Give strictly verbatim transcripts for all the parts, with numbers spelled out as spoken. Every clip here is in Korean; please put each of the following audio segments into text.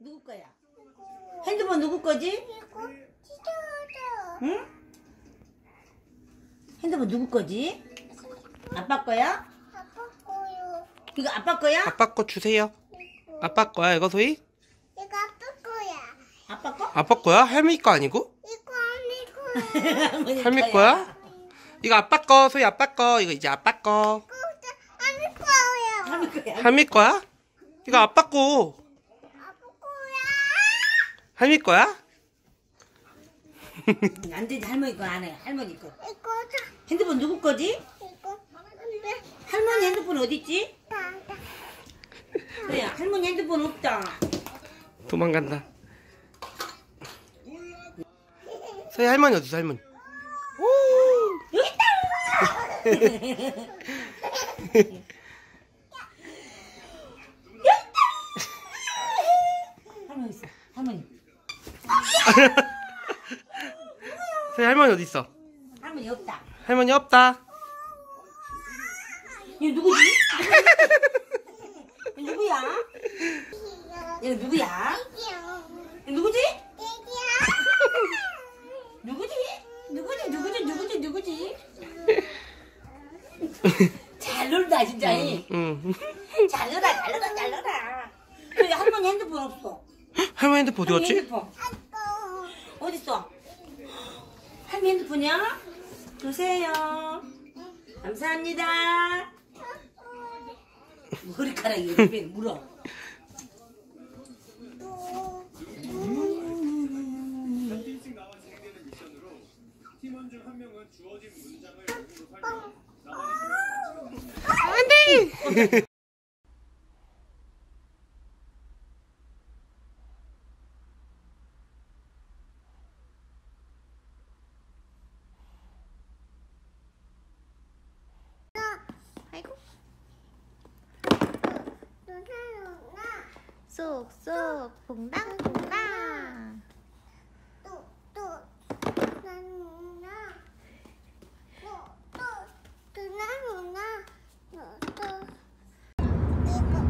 누구 거야? 핸드폰 누구 거지? 이거 찢어져. 응? 핸드폰 누구 거지? 아빠 거야? 아빠 거요. 이거 아빠 거야? 아빠 거 주세요. 이거. 아빠 거야 이거 소희? 이거 아빠 거야. 아빠 거? 아빠 거야? 할머니 거 아니고? 이거 아니고. 할머니 할머니 거야? 이거 아빠 거 소희 아빠 거 이거 이제 아빠 거. 이거 아니 거예요. 할머니 거야. 할머니 거야? 이거 아빠 거. 아빠 거야. 할머니 거야? 안 되지. 할머니 거 안 해. 할머니 거. 이거 핸드폰 누구 거지? 이거 근데 할머니 핸드폰 어디 있지? 나다. 그래, 할머니 핸드폰 없다. 도망간다. 소희 할머니 어디 있어 할머니? 여기 있다. 할머니 있어. 할머니. 소희 할머니 어디 있어? 할머니 없다. 할머니 없다. 이거 누구지? 이거 누구야? 이거 누구야? 이거 누구지? 누구지? 누구지? 누구지? 누구지? 누구지? 잘 놀다 진짜. 응. 잘 놀아, 잘 놀아, 잘 놀아. 근데 할머니 핸드폰 없어. 할머니 핸드폰 어디 할머니 갔지? 핸드폰 어디 있어? 할머니 핸드폰이야? 주세요. 감사합니다. 머리카락이 입에 물어. 일찍 나와 진행되는 미션으로 팀원 중 한 명은 주어진 문장을 영어로 설명, 나머지 안돼. 아이고. 쏙쏙 봉당봉당. 또또 나누나. 또또 또 나누나. 또 이거.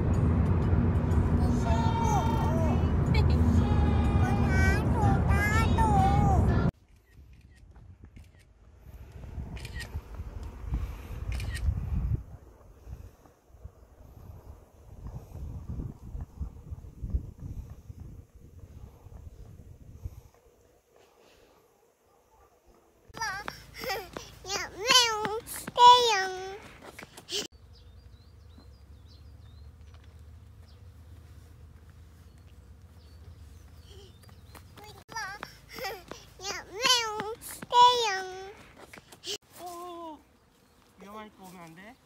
위험할 거 오면 안 돼?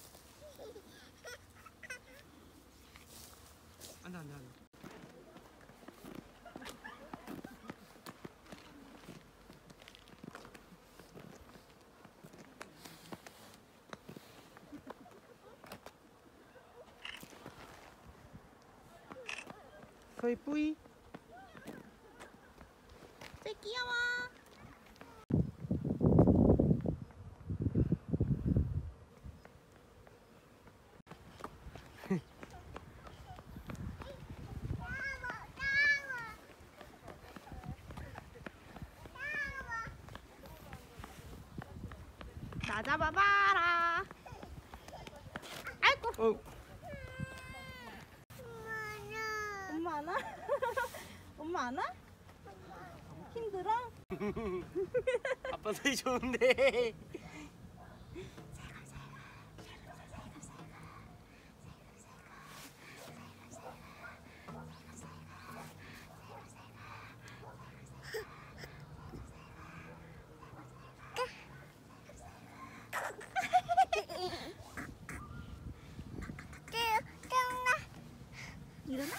안돼 안돼 안돼. 소희 뿌이. 저 귀여워. 나 잡아봐라. 아이고. 어. 엄마 안아? 엄마 안아? 힘들어? 아빠 소희 좋은데. 일어나?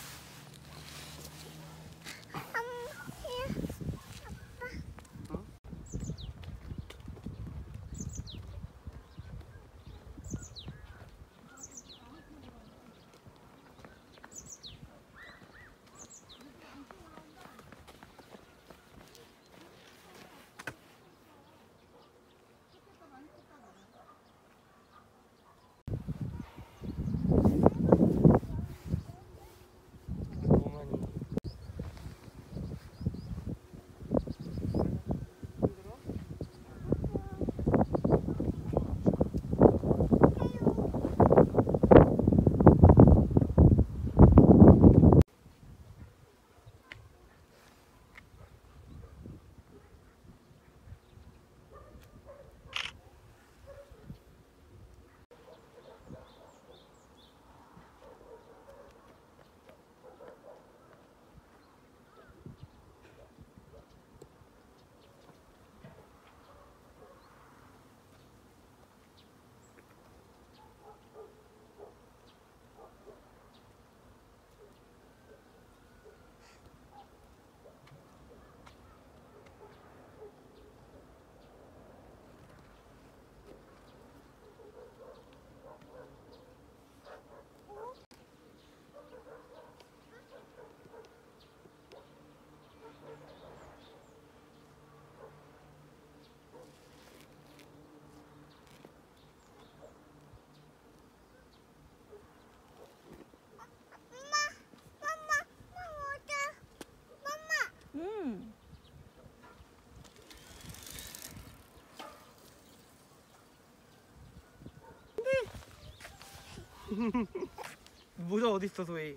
모자 어디 있어, 소희?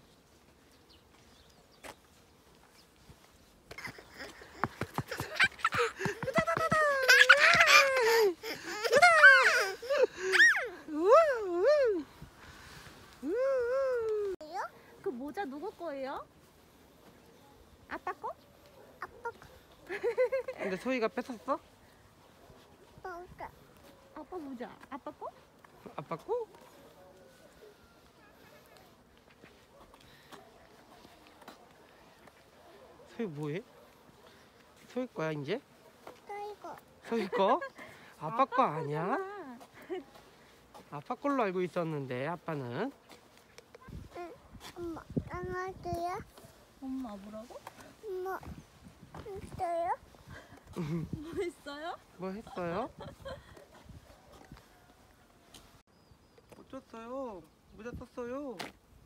그 모자 누구 거예요? 아빠 거? 아빠 거. 근데 소희가 뺏었어? 아빠. 아빠 모자. 아빠 거? 아빠 거? 소희 뭐해? 소희 거야 이제? 이거. 소희 거? 아빠 거 아니야? 아빠 걸로 알고 있었는데 아빠는? 응. 엄마. 안아줘요? 엄마 뭐라고? 엄마. 있어요? 뭐 있어요? 뭐 했어요? 어쩌어요? 모자 떴어요.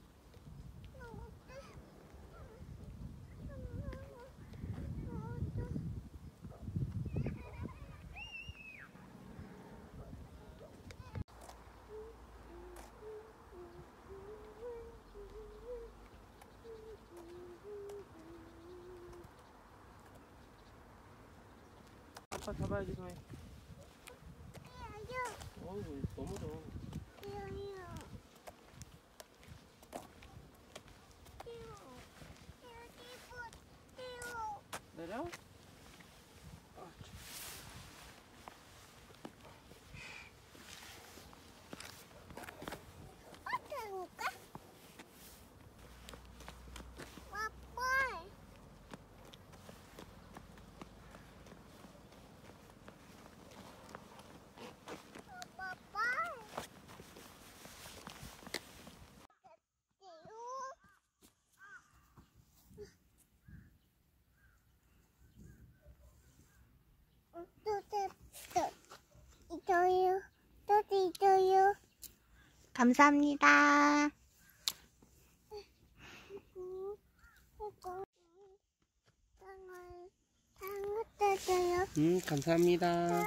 아빠 잡아야지 소희. 어이구 넘어져. 내려? 아, 있어요. 또도 있어요. 감사합니다. 음, 감사합니다.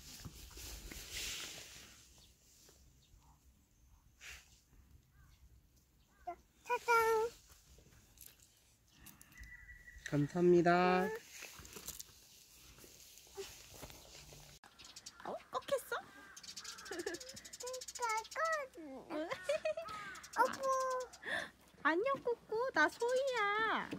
짜잔. 감사합니다. 어? 꺾였어? 어구. 안녕 꾸꾸. 나 소희야.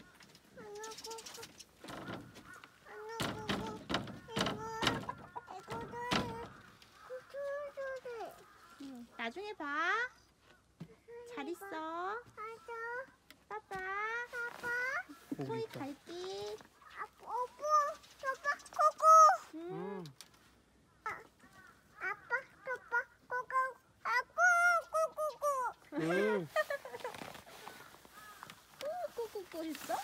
응, 나중에 봐. 잘 있어. 빠빠. 소희 갈게. 아빠, 아빠, 코코. 음. 아빠, 아빠, 코코. 아빠, 코코코. 음. 꼬꼬꼬 했어?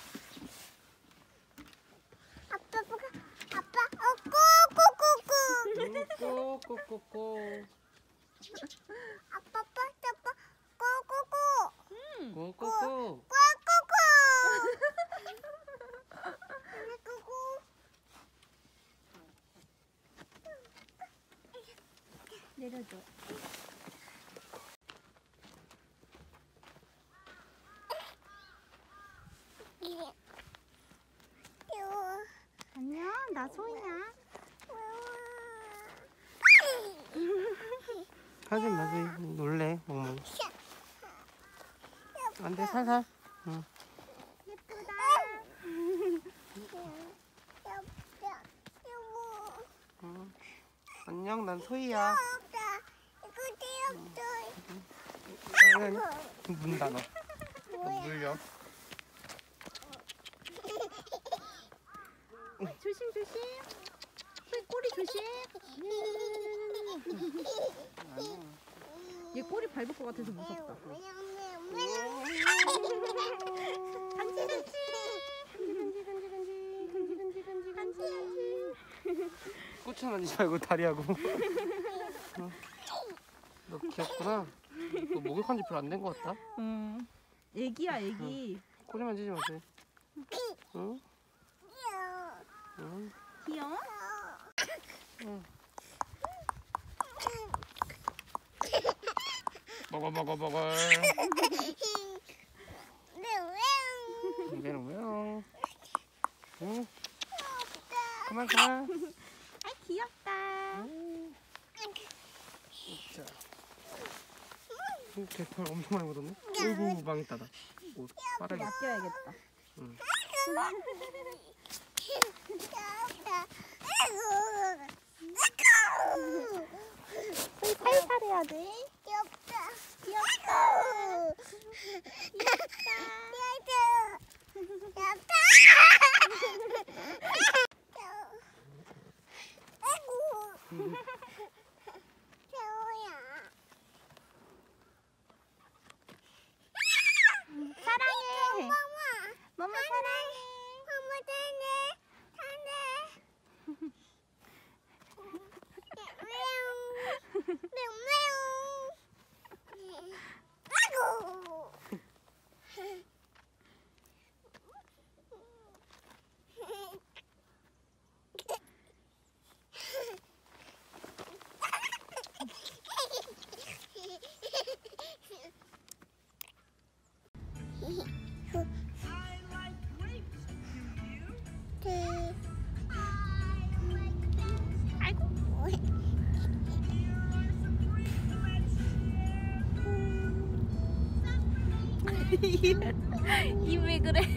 아빠, 아빠, 어, 꼬꼬꼬. 꼬꼬꼬꼬. 아빠, 아빠, 아빠, 꼬꼬꼬. 응. 꼬꼬꼬. 꼬꼬꼬. 꼬꼬. 내려줘. 안녕, 나 소희야. 하지 마, 소희. 놀래, 멍멍. 안 돼, 살살. 응. 예쁘다. 응. 안녕, 난 소희야. 아니, 아니. 문 닫아. 문 물려. 조심 조심. 소희 꼬리 조심. 얘 꼬리 밟을 것 같아서 무섭다. 간지 간지. 간지 간지 간지. 간지 간지 간지 간지. 꽃은 만지지 말고 다리하고. 응. 너 귀엽구나. 너 목욕한 지 별로 안 된 것 같다. 응. 애기야 애기. 꼬리 만지지 마세요. 응? 응? 귀여워? 응. 버글버글버글. 이게는 왜요? 응? 그만 그만. 아 귀엽다. 자, 개털 엄청 많이 묻었네. 어이구 망했다 나. 옷 빠르게. 아껴야겠다. 응. 소희 살살 해야 돼. 귀엽다. 귀엽다. 귀엽다. 아이고. 태호야. 사랑해. 엄마. 너무 사랑해. 엄마 사네. 사네. 매우. 매우 매우. 아이고. 입 왜 그래?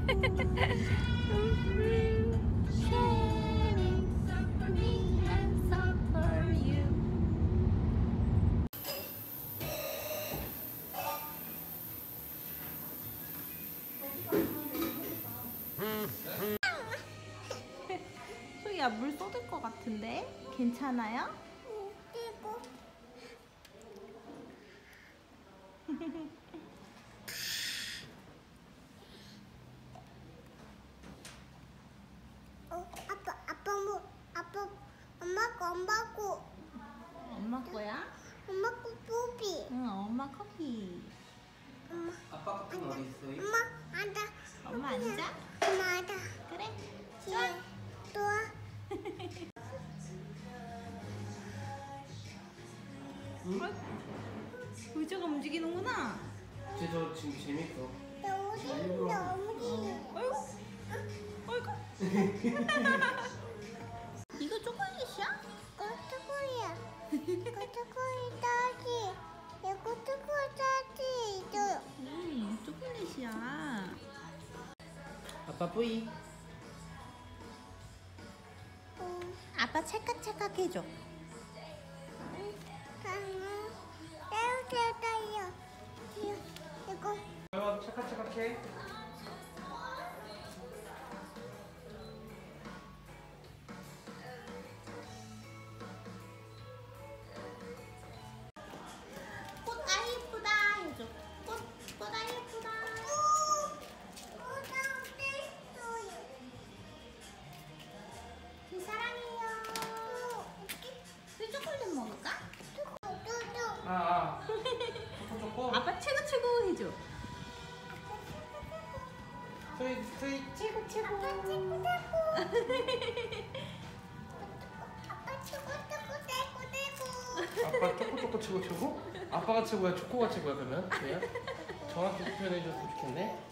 소희야 물 쏟을 것 같은데? 괜찮아요? 어, 아빠, 아빠 뭐, 아빠, 엄마 거, 엄마 거, 엄마 거야? 엄마 거 뽀삐. 응, 엄마 커피. 엄마, 아빠 커피는 어디 있어? 엄마 앉아. 엄마 앉아? 엄마 앉아. 그래. 뒤에 또 와. 의자가 움직이는구나. 쟤저 지금 재밌어. 너무 힘, 너무 힘. 어이구. 어이구. 이거 초콜릿이야? 꼬투꼬리야. 꼬투꼬리 따지. 이거 꼬투꼬리 따지. 이거. 음, 초콜릿이야. 아빠 뿌이. 응, 아빠 찰칵찰칵 해줘. 강아. 떼우 떼우 따요. 이거. 어, 착각착각해. 꽃 아 예쁘다 해줘. 꽃, 꽃 아 예쁘다. 제 사랑해요. 그 초콜릿 먹을까? 아, 아. 초코 초코. 아빠 최고 최고 해줘. 스윗 스윗. 최고 최고. 아빠 최고 최고 최고 최고. 아빠 초코 초코 최고 최고? 아빠가 최고야, 초코가 최고야 그러면? 그래요? 정확히 표현해줬으면 좋겠네.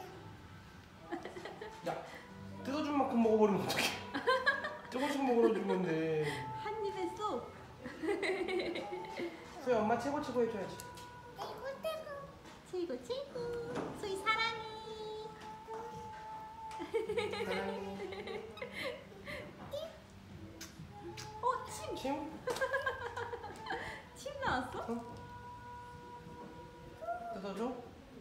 야, 뜯어준 만큼 먹어버리면 어떡해? 조금씩 먹어준 건데. 한 입에 쏙. 소희 엄마 최고 최고 해줘야지. 최고 최고. 최고 최고. 소희 사랑해. 사랑해. 어 침. 침? 침 나왔어? 응? 뜯어줘?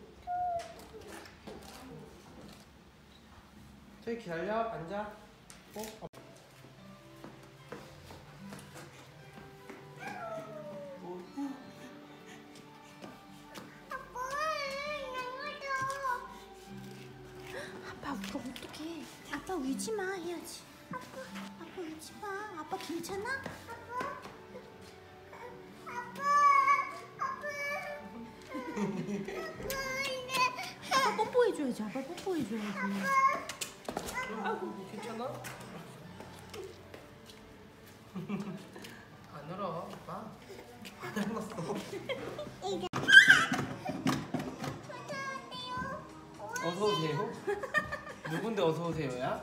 소희 기다려. 앉아. 어? 아빠 울어 어떡해. 아빠 울지 마 해야지. 아빠 아빠 울지 마. 아빠 괜찮아? 아빠. 아빠. 아빠 뽀뽀해줘야지. 아빠 뽀뽀해줘야지. 아이고, 괜찮아? 안 울어, 아빠. 안 울었어. 이거. 오세요? 누군데 어서 오세요야?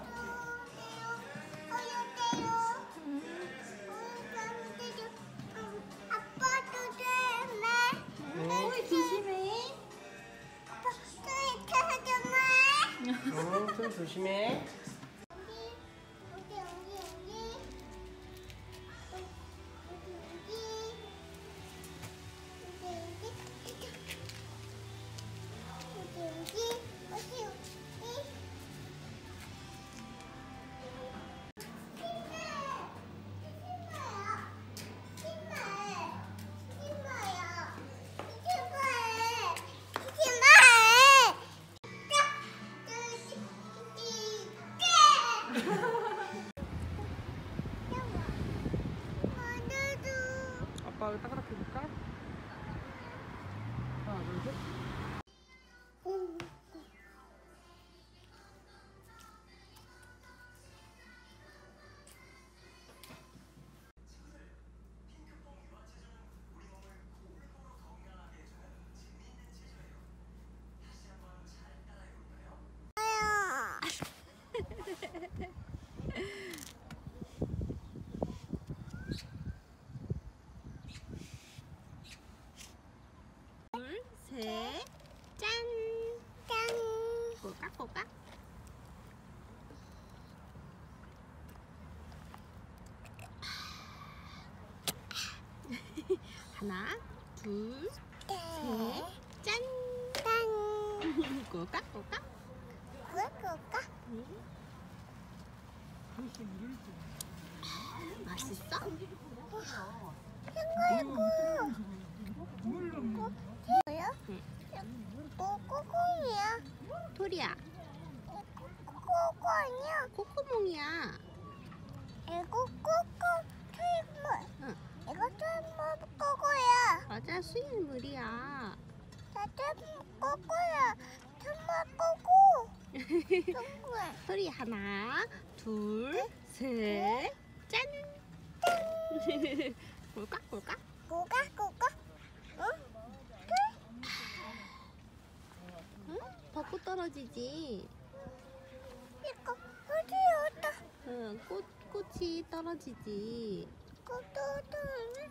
아빠도 돼. 응. 조심해. 응, 좀 조심해. 아빠 여기 따그락 해볼까? 하나, 둘, 셋. 둘, 셋, 짠. 꼬깍꼬깍. 하나, 둘, 셋, 짠. 꼬깍꼬깍. 맛있어? 꼬꼬꼬이야. 토리야, 꼬꼬 아니야. 코코몽이야. 이거 꼬꼬 틀물. 응. 이거 틀물 꼬꼬야. 맞아, 수돗물이야. 나 틀물 꼬꼬야. 틀물 꼬꼬. 틀물. 토리 하나, 둘, 셋, 짠. 꼬깍꼬깍. 꼬가 꼬가. 응? 응? 벚꽃 떨어지지. 이거 어디 왔다. 응, 꽃, 꽃이 떨어지지. 꼬도 틀물.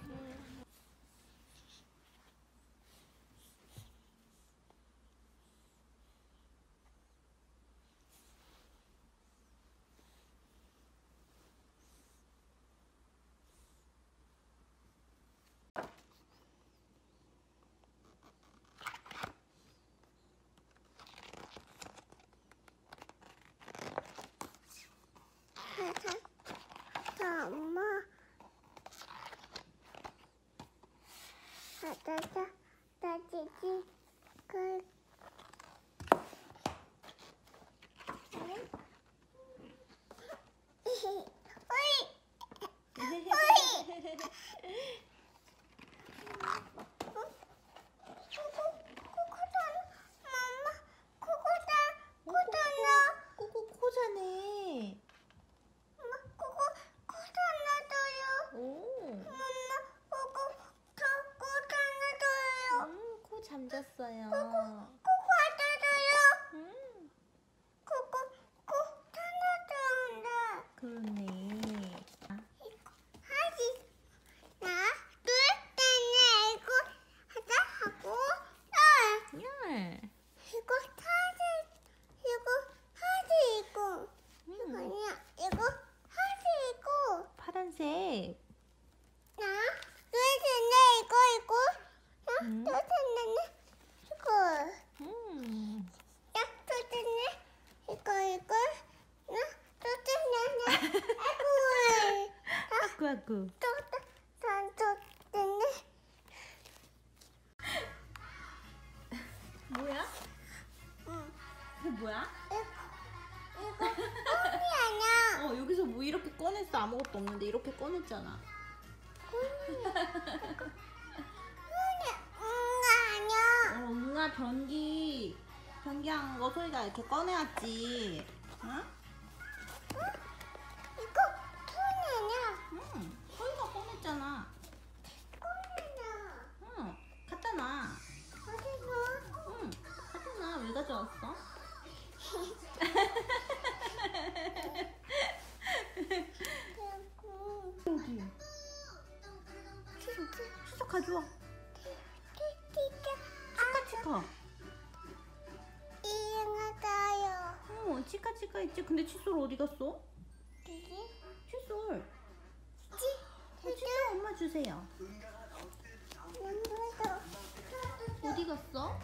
자, 엄마. 자, 자, 자, 지지. 그. 어이. 어이. 꼬꼬 코자네. 오, 음, 코 잠잤어요. 음, 그러네. 예. 음, 파란색. 음. 음, 아구 아구. 뭐야? 그 뭐야? 어, 여기서 뭐 이렇게 꺼냈어. 아무것도 없는데 이렇게 꺼냈잖아. 어, 응아 변기 변기한 거 소희가 이렇게 꺼내왔지. 응? 응, 소희가 꺼냈잖아. 응, 갖다 놔. 응, 갖다 놔. 왜 가져왔어? 가져와. 치카 치카. 이행하다요. 어, 치카 치카 있지. 근데 칫솔 어디 갔어? 이게 칫솔. 찌. 어, 칫솔 엄마 주세요. 연두도. 어디 갔어?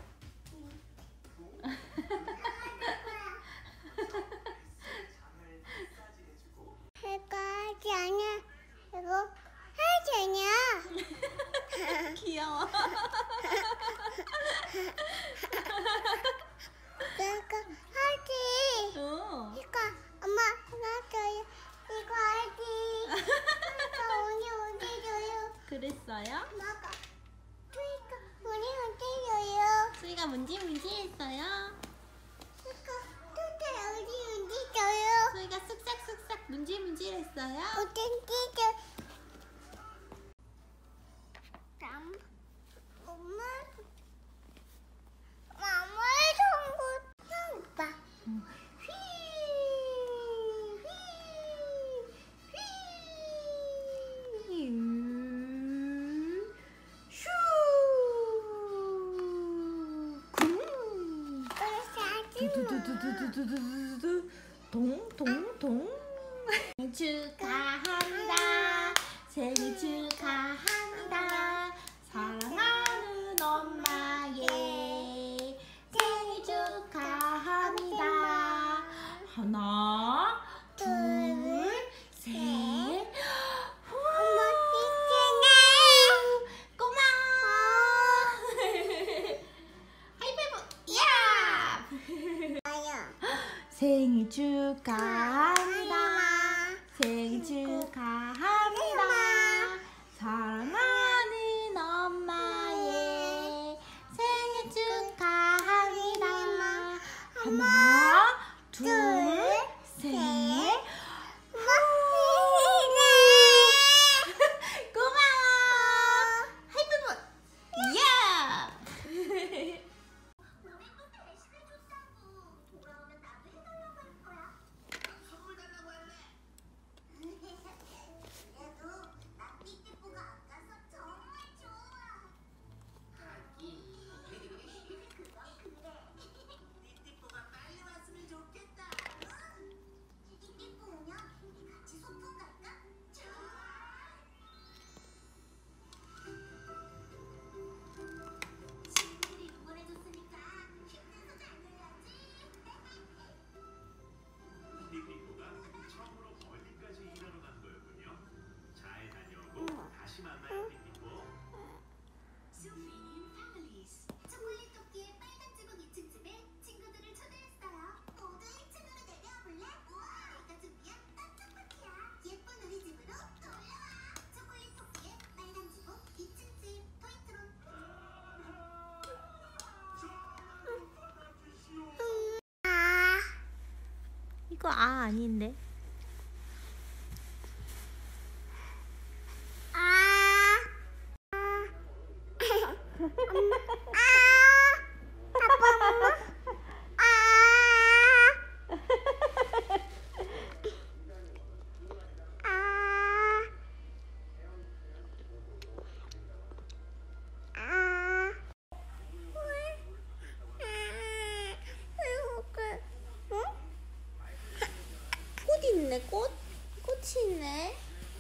해가 하지 않아. 이거 하지 않아. 귀여워. 내가 하지. 어. 이거 엄마 나줘요. 이거 하지. 이거 언니 언제 줘요? 그랬어요? 엄마가 이거 언니 언제 줘요? 수이가 문지 문지 했어요. 이거 또또 언니 언제 줘요? 수이가 쓱싹쓱싹 문지 문지 했어요. 어쩐지 줘. 남 엄마 엄마의 songo 오빠. 슈. 쿵. 두두두두두두두두. 동동동. 생일 축하합니다. 생일 축하합니다. 사랑하는 엄마의 생일 축하합니다. 하나, 둘, 셋. 엄마 있잖아. 고마워. 하이파이브. 야! 아야. 생일 축하합니다. 생일 축하합니다. 사랑하는 엄마의 생일 축하합니다. 하나, 둘, 셋. 고마워. 하이파이브. 야! 그래도 나 삐삐뽀가 아까서 정말 좋아. 그건 그래. 삐삐뽀가 빨리 왔으면 좋겠다. 삐삐뽀 오면 우리 같이 소풍 갈까? 친구들이 응원해줬으니까 힘내서 달려야지. 삐삐뽀가 처음으로 멀리까지 일하러 간 거였군요. 잘 다녀오고 다시 만나요, 삐삐뽀. 초콜릿 토끼의 빨간 주걱 이 층 집에 친구들을 초대했어요. 모두 일 층으로 내려와볼래? 우와, 내가 준비한 깜짝 파티야. 예쁜 우리 집으로 놀러와. 초콜릿 토끼의 빨간 주걱 이 층 집 포인트로. 아. 이거 아 아닌데. 아. 엄마. 아. 아빠 엄마. 아. 아. 아. 응? 꽃 있네, 꽃. 꽃이 있네.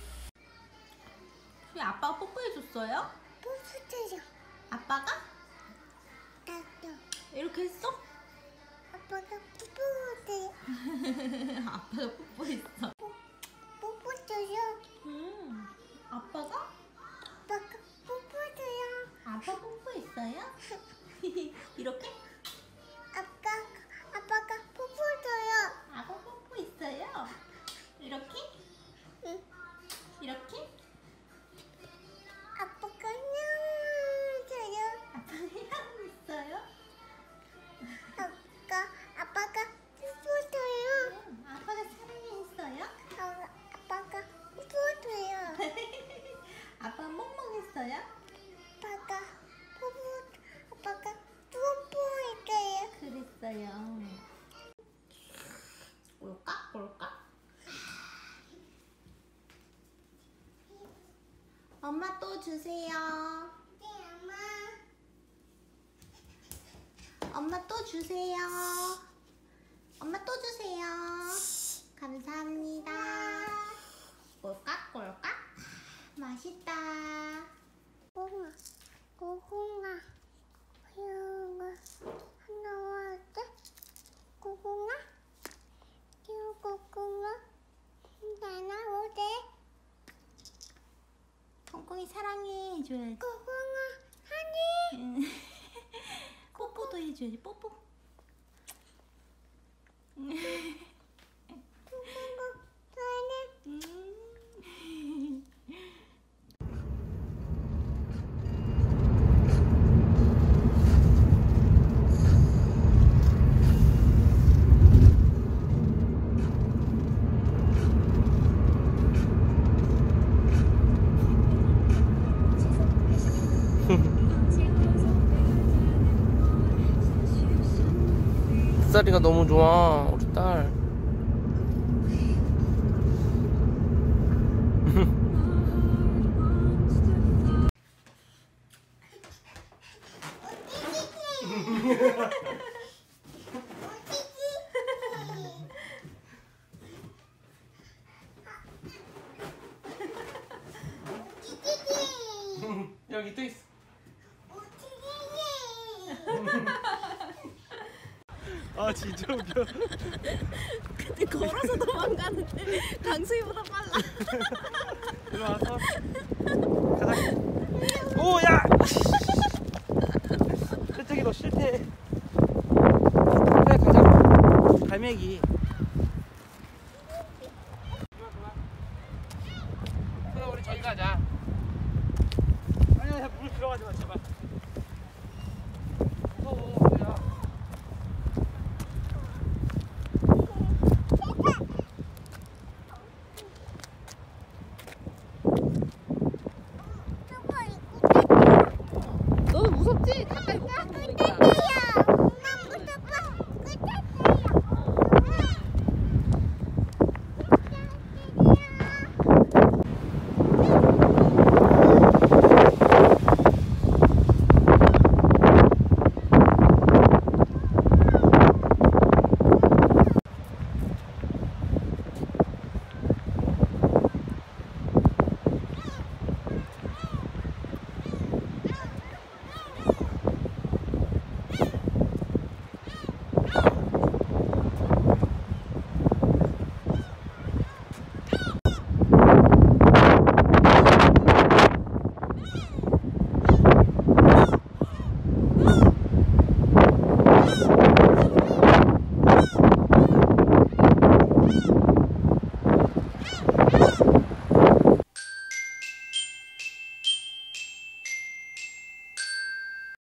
왜 아빠가 뽀뽀해줬어요? 뽀뽀해줘. 아빠가? 나도. 이렇게 했어? 아빠가 뽀뽀해줘. 아빠가 뽀뽀했어. 뽀뽀해줘요. 음, 아빠가? 아빠가 뽀뽀해줘요. 아빠 뽀뽀했어요? 이렇게? 아빠, 아빠가 뽀뽀해줘요. 아빠 뽀뽀했어요? 이렇게? 응. 이렇게? 아빠가 냥줘요. 아빠가 해봤어요? 아빠, 아빠가 뽀뽀해줘요. 응, 아빠가 사랑했어요? 아, 아빠가 뽀뽀해줘요. 아빠 멍멍했어요? 아빠가 뽀뽀, 아빠가 뽀뽀해줘요. 그랬어요. 꼴깍 꼴깍. 엄마 또 주세요. 엄마 또 주세요. 엄마 또 주세요. 감사합니다. 꼴깍꼴깍. 맛있다. 고구마, 고구마, 고구마, 하나 와대, 고구마, 요 고구마, 하나 오대, 콩콩이 사랑해 해줘야지. 고구마, 하니, 뽀뽀도 해줘야지. 뽀뽀. 고구마, 하니. 음. 뱃살이가 너무 좋아 우리 딸. 여기 또 있어. 아 진짜 웃겨. 근데 걸어서 도망가는데 강수희보다 빨라. 일로 와서 가자. 오야. 저쪽이 너 싫대. 그래 가자. 갈매기. 그래 우리 저기 가자. 아니야 물 들어가지 마 제발. 무서워 야. 너도 무섭지?